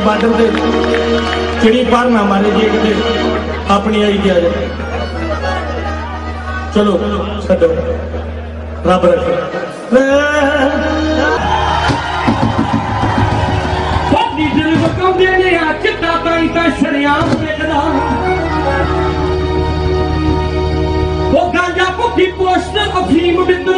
Border से चिड़ी पार ना मारे जी कि अपनी आई गया जाए। चलो छो रब रखे दिल बकाउंदे ने आ चिट्टा ताई ता शरियाम वेखदा वो गांजा भुखी पोस्ट अफीम बिंदु